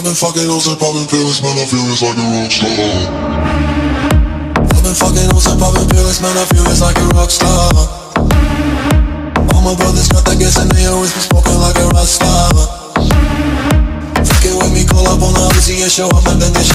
I've been fucking hoes and popping pills, man, I feel it's like a rock star. I've been fucking hoes and popping pills, man, I feel it's like a rock star. All my brothers got that gas and they always been smoking like a rock star. Fucking with me, call up on the Uzi and show up and then they